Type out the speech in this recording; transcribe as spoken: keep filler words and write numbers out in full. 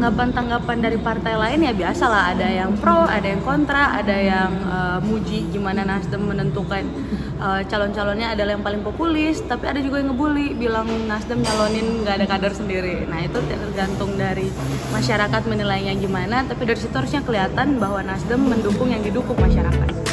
tanggapan-tanggapan dari partai lain ya biasalah, ada yang pro, ada yang kontra, ada yang uh, muji gimana Nasdem menentukan uh, calon-calonnya adalah yang paling populis, tapi ada juga yang ngebully, bilang Nasdem nyalonin nggak ada kader sendiri. Nah itu tergantung dari masyarakat menilainya gimana, tapi dari situ harusnya kelihatan bahwa Nasdem mendukung yang didukung masyarakat.